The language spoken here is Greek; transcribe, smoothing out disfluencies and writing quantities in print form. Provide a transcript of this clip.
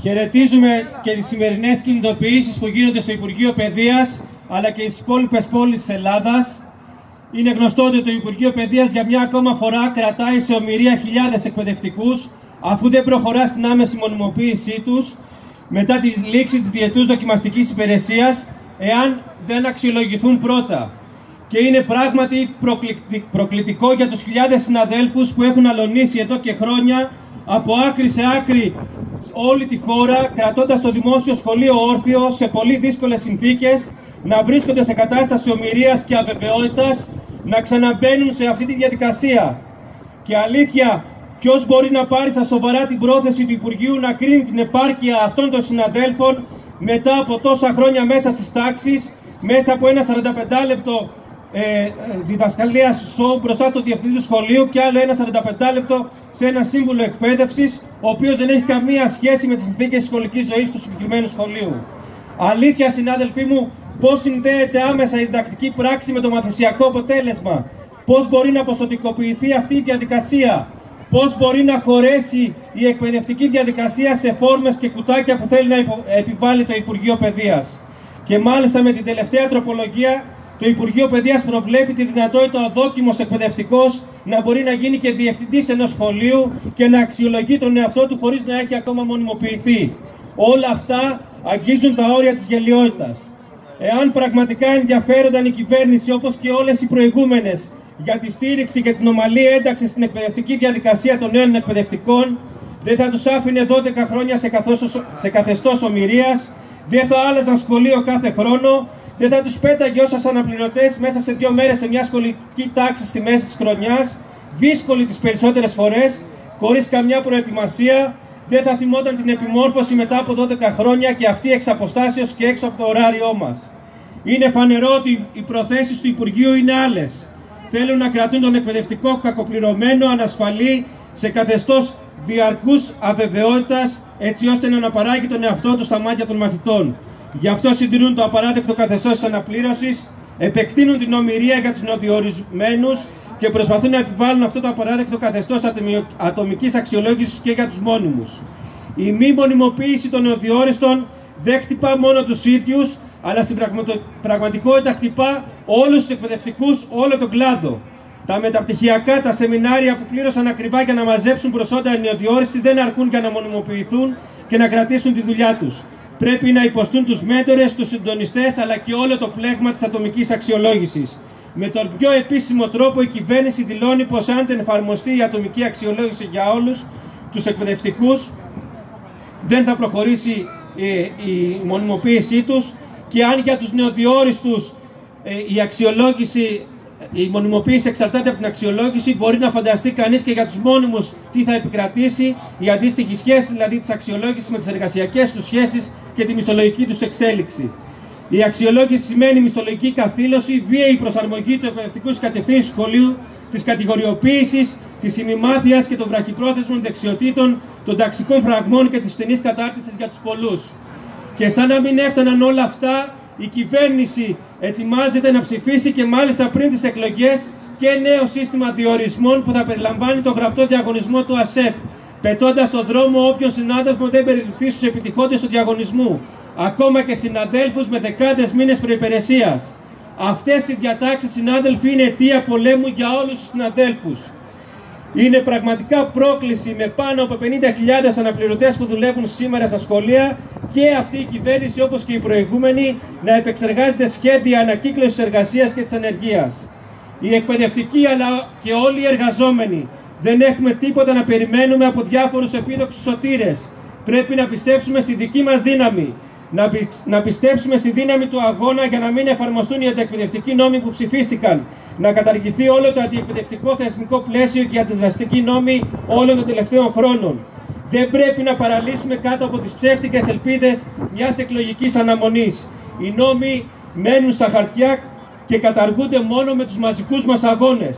Χαιρετίζουμε και τις σημερινές κινητοποιήσεις που γίνονται στο Υπουργείο Παιδείας αλλά και στις υπόλοιπες πόλεις της Ελλάδας. Είναι γνωστό ότι το Υπουργείο Παιδείας για μια ακόμα φορά κρατάει σε ομηρία χιλιάδες εκπαιδευτικούς, αφού δεν προχωρά στην άμεση μονιμοποίησή τους μετά τη λήξη της διετούς δοκιμαστικής υπηρεσίας, εάν δεν αξιολογηθούν πρώτα. Και είναι πράγματι προκλητικό για τους χιλιάδες συναδέλφους που έχουν αλωνίσει εδώ και χρόνια από άκρη σε άκρη όλη τη χώρα, κρατώντας το δημόσιο σχολείο όρθιο σε πολύ δύσκολες συνθήκες, να βρίσκονται σε κατάσταση ομηρίας και αβεβαιότητας, να ξαναμπαίνουν σε αυτή τη διαδικασία. Και αλήθεια, ποιος μπορεί να πάρει στα σοβαρά την πρόθεση του Υπουργείου να κρίνει την επάρκεια αυτών των συναδέλφων μετά από τόσα χρόνια μέσα στις τάξεις, μέσα από ένα 45 λεπτό διδασκαλίας σοου μπροστά στο διευθυντή του σχολείου και άλλο ένα 45 λεπτό σε ένα σύμβουλο εκπαίδευσης, ο οποίος δεν έχει καμία σχέση με τις συνθήκες της σχολικής ζωής του συγκεκριμένου σχολείου. Αλήθεια, συνάδελφοί μου, πώς συνδέεται άμεσα η διδακτική πράξη με το μαθησιακό αποτέλεσμα, πώς μπορεί να ποσοτικοποιηθεί αυτή η διαδικασία, πώς μπορεί να χωρέσει η εκπαιδευτική διαδικασία σε φόρμες και κουτάκια που θέλει να επιβάλλει το Υπουργείο Παιδείας. Και μάλιστα με την τελευταία τροπολογία, το Υπουργείο Παιδείας προβλέπει τη δυνατότητα ο δόκιμος εκπαιδευτικός να μπορεί να γίνει και διευθυντής ενός σχολείου και να αξιολογεί τον εαυτό του χωρίς να έχει ακόμα μονιμοποιηθεί. Όλα αυτά αγγίζουν τα όρια της γελοιότητας. Εάν πραγματικά ενδιαφέρονταν η κυβέρνηση, όπως και όλες οι προηγούμενες, για τη στήριξη και την ομαλή ένταξη στην εκπαιδευτική διαδικασία των νέων εκπαιδευτικών, δεν θα τους άφηνε 12 χρόνια σε καθεστώς ομηρίας, δεν θα άλλαζαν σχολείο κάθε χρόνο, δεν θα τους πέταγε ως αναπληρωτές μέσα σε 2 μέρες σε μια σχολική τάξη στη μέση της χρονιάς, δύσκολη τις περισσότερες φορές, χωρίς καμιά προετοιμασία, δεν θα θυμόταν την επιμόρφωση μετά από 12 χρόνια και αυτή εξ αποστάσεως και έξω από το ωράριό μας. Είναι φανερό ότι οι προθέσεις του Υπουργείου είναι άλλες. Θέλουν να κρατούν τον εκπαιδευτικό κακοπληρωμένο, ανασφαλή, σε καθεστώς διαρκούς αβεβαιότητας, έτσι ώστε να αναπαράγει τον εαυτό του στα μάτια των μαθητών. Γι' αυτό συντηρούν το απαράδεκτο καθεστώς της αναπλήρωσης, επεκτείνουν την ομηρία για τους νεοδιορισμένους και προσπαθούν να επιβάλλουν αυτό το απαράδεκτο καθεστώς ατομικής αξιολόγησης και για τους μόνιμους. Η μη μονιμοποίηση των νεοδιόριστων δεν χτυπά μόνο τους ίδιους, αλλά στην πραγματικότητα χτυπά όλους τους εκπαιδευτικούς, όλο τον κλάδο. Τα μεταπτυχιακά, τα σεμινάρια που πλήρωσαν ακριβά για να μαζέψουν προσόντα οι νεοδιόριστοι δεν αρκούν για να μονιμοποιηθούν και να κρατήσουν τη δουλειά τους. Πρέπει να υποστούν τους μέντορες, τους συντονιστές, αλλά και όλο το πλέγμα της ατομικής αξιολόγησης. Με τον πιο επίσημο τρόπο η κυβέρνηση δηλώνει πως αν δεν εφαρμοστεί η ατομική αξιολόγηση για όλους τους εκπαιδευτικούς, δεν θα προχωρήσει η μονιμοποίησή τους, και αν για τους νεοδιόριστους η μονιμοποίηση εξαρτάται από την αξιολόγηση, μπορεί να φανταστεί κανείς και για τους μόνιμους τι θα επικρατήσει, η αντίστοιχη σχέση δηλαδή της αξιολόγησης με τις εργασιακές τους σχέσεις και τη μισθολογική τους εξέλιξη. Η αξιολόγηση σημαίνει μισθολογική καθήλωση, βίαιη προσαρμογή του εκπαιδευτικού στις κατευθύνσεις του σχολείου, της κατηγοριοποίησης, της ημιμάθειας και των βραχυπρόθεσμων δεξιοτήτων, των ταξικών φραγμών και της στενής κατάρτισης για τους πολλούς. Και σαν να μην έφταναν όλα αυτά, η κυβέρνηση ετοιμάζεται να ψηφίσει και μάλιστα πριν τις εκλογές και νέο σύστημα διορισμών που θα περιλαμβάνει το γραπτό διαγωνισμό του ΑΣΕΠ, πετώντας στον δρόμο όποιον συνάδελφο δεν περιληφθεί στους επιτυχόντες του διαγωνισμού, ακόμα και συναδέλφους με δεκάδες μήνες προϋπηρεσίας. Αυτές οι διατάξεις, συνάδελφοι, είναι αιτία πολέμου για όλους τους συναδέλφους. Είναι πραγματικά πρόκληση με πάνω από 50.000 αναπληρωτές που δουλεύουν σήμερα στα σχολεία και αυτή η κυβέρνηση, όπως και η προηγούμενη, να επεξεργάζεται σχέδια ανακύκλωσης της εργασίας και της ανεργίας. Οι εκπαιδευτικοί αλλά και όλοι οι εργαζόμενοι δεν έχουμε τίποτα να περιμένουμε από διάφορους επίδοξους σωτήρες. Πρέπει να πιστέψουμε στη δική μας δύναμη. Να πιστέψουμε στη δύναμη του αγώνα για να μην εφαρμοστούν οι αντιεκπαιδευτικοί νόμοι που ψηφίστηκαν. Να καταργηθεί όλο το αντιεκπαιδευτικό θεσμικό πλαίσιο και οι αντιδραστικοί νόμοι όλων των τελευταίων χρόνων. Δεν πρέπει να παραλύσουμε κάτω από τις ψεύτικες ελπίδες μιας εκλογικής αναμονής. Οι νόμοι μένουν στα χαρτιά και καταργούνται μόνο με τους μαζικούς μας αγώνες.